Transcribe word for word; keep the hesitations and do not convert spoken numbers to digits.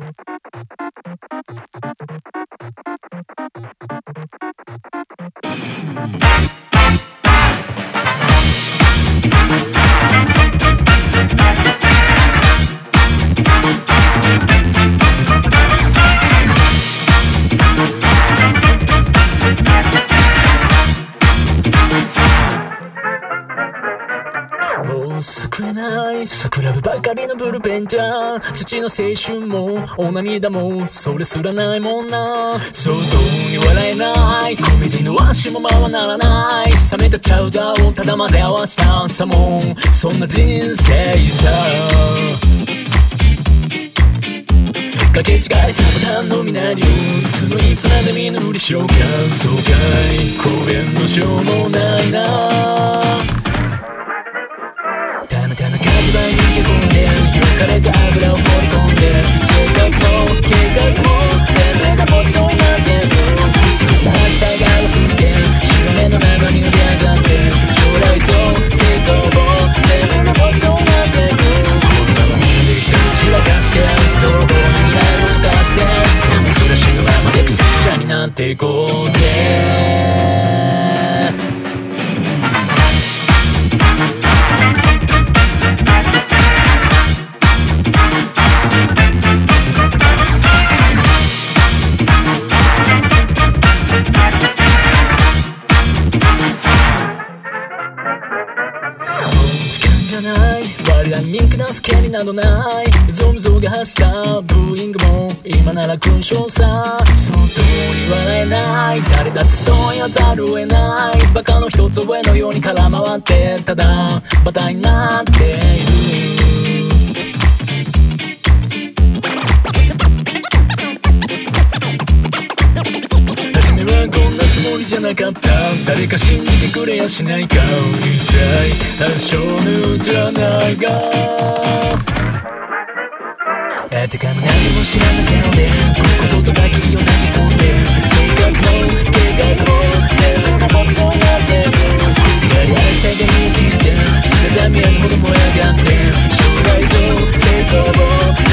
もう少ないスクラブばかりのブルペンじゃ父の青春もお涙もそれすらないもんな。相当に笑えないコメディの足もままならない冷めたチャウダーをただ混ぜ合わしたさもそんな人生さ。かけ違えたボタンのみなりいつのいつまで見ぬふりしようか。そうかい公園のしょうもないな。たまたま火事場に逃げ込んで焼かれた油を放り込んで生活も計画も全部がポットになってる。作った明日が降って白目の中に浮き上がって将来と成功も全部がポットになってる。このままみんなで一人散らかして泥棒に未来を溶かしてそんな暮らしのままでくしゃくしゃになっていこうぜ。我らに人気なす権利などないゾムゾが発したブーイングも今なら勲章さ。相当に笑えない誰だってそう言わざるを得ないバカの一つ上のように空回ってただバタになっている。初めはこんなつもりじゃなかった誰か信じてくれやしないか一切発症のじゃないがあてかも何も知らな顔でここぞとだけを投げ込んで生活も計画も全部が僕となってる。やり明日が見えていて姿見えるほど燃え上がって将来と成功も